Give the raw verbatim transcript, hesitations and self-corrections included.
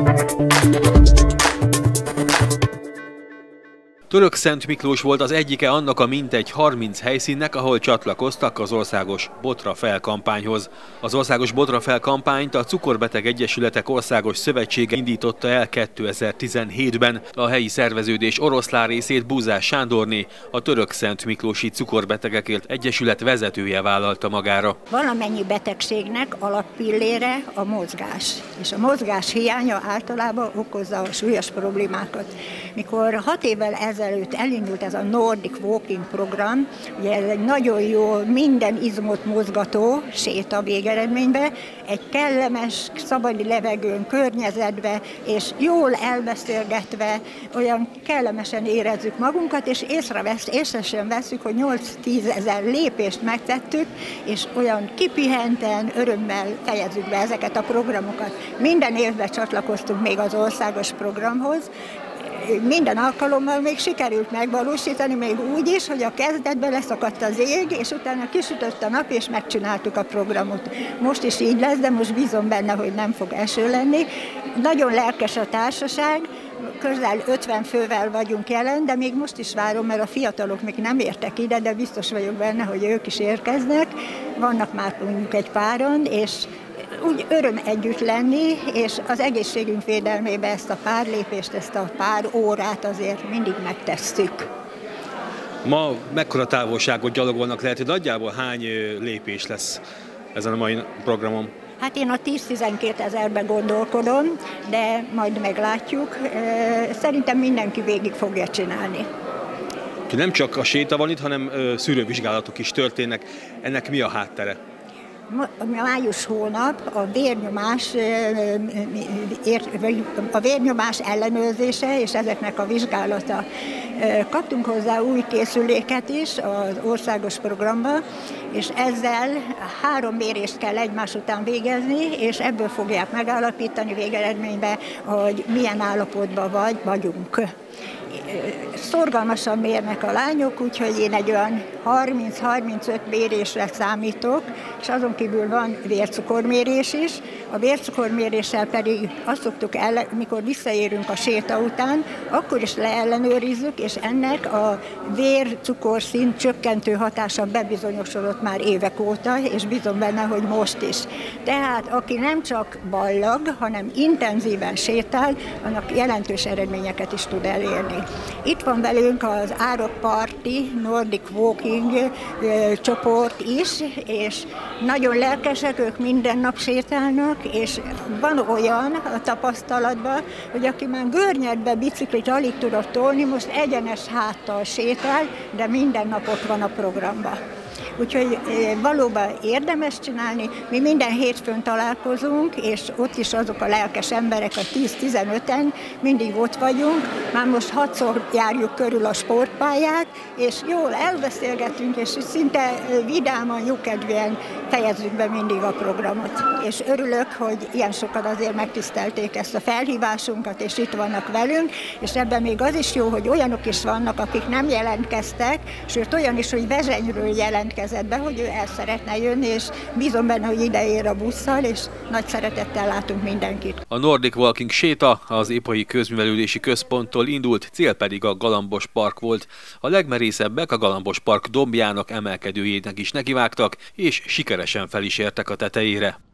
Törökszent Miklós volt az egyike annak a mintegy harminc helyszínnek, ahol csatlakoztak az Országos Botra Fel kampányhoz. Az Országos Botra Fel kampányt a Cukorbeteg Egyesületek Országos Szövetsége indította el kétezer-tizenhétben. A helyi szerveződés oroszlán részét Búzás Sándorné, a Törökszent Miklósi Cukorbetegekért Egyesület vezetője vállalta magára. Valamennyi betegségnek alappillére a mozgás, és a mozgás hiánya általában okozza a súlyos problémákat. Mikor hat évvel ezelőtt elindult ez a Nordic Walking program, ugye ez egy nagyon jó, minden izmot mozgató séta végeredménybe, egy kellemes, szabadi levegőn, környezetbe, és jól elbeszélgetve, olyan kellemesen érezzük magunkat, és észrevesz, észre sem veszük, hogy nyolc-tízezer lépést megtettük, és olyan kipihenten, örömmel fejezzük be ezeket a programokat. Minden évben csatlakoztunk még az országos programhoz, minden alkalommal még sikerült megvalósítani, még úgy is, hogy a kezdetben leszakadt az ég, és utána kisütött a nap, és megcsináltuk a programot. Most is így lesz, de most bízom benne, hogy nem fog eső lenni. Nagyon lelkes a társaság, közel ötven fővel vagyunk jelen, de még most is várom, mert a fiatalok még nem értek ide, de biztos vagyok benne, hogy ők is érkeznek. Vannak már mondjuk egy páran, és úgy öröm együtt lenni, és az egészségünk védelmébe ezt a pár lépést, ezt a pár órát azért mindig megtesszük. Ma mekkora távolságot gyalogolnak, lehet, hogy nagyjából hány lépés lesz ezen a mai programon? Hát én a tíz-tizenkét ezerben gondolkodom, de majd meglátjuk. Szerintem mindenki végig fogja csinálni. Nem csak a séta van itt, hanem szűrővizsgálatok is történnek. Ennek mi a háttere? Május hónap a vérnyomás, a vérnyomás ellenőrzése és ezeknek a vizsgálata. Kaptunk hozzá új készüléket is az országos programba, és ezzel három mérést kell egymás után végezni, és ebből fogják megállapítani végeredményben, hogy milyen állapotban vagy, vagyunk. Szorgalmasan mérnek a lányok, úgyhogy én egy olyan harminc-harmincöt mérésre számítok, és azon kívül van vércukormérés is. A vércukorméréssel pedig azt szoktuk, el, mikor visszaérünk a séta után, akkor is leellenőrizzük, és ennek a vércukorszint csökkentő hatása bebizonyosodott már évek óta, és bízom benne, hogy most is. Tehát aki nem csak ballag, hanem intenzíven sétál, annak jelentős eredményeket is tud elérni. Itt van velünk az Árokparti Nordic Walking csoport is, és nagyon lelkesek, ők minden nap sétálnak, és van olyan a tapasztalatban, hogy aki már görnyedbe biciklit alig tudott tolni, most egyenes háttal sétál, de minden nap ott van a programban. Úgyhogy valóban érdemes csinálni, mi minden hétfőn találkozunk, és ott is azok a lelkes emberek, a tíz-tizenöten mindig ott vagyunk, már most hatszor járjuk körül a sportpályát, és jól elbeszélgetünk, és szinte vidáman, jókedvűen fejezzük be mindig a programot. És örülök, hogy ilyen sokan azért megtisztelték ezt a felhívásunkat, és itt vannak velünk, és ebben még az is jó, hogy olyanok is vannak, akik nem jelentkeztek, sőt olyan is, hogy Vezsenyről jelentkeztek, be, hogy ő el szeretne jönni, és bízom benne, hogy ide ér a busszal, és nagy szeretettel látunk mindenkit. A Nordic Walking séta az Épai Közművelődési Központtól indult, cél pedig a Galambos Park volt. A legmerészebbek a Galambos Park dombjának emelkedőjének is nekivágtak, és sikeresen fel is értek a tetejére.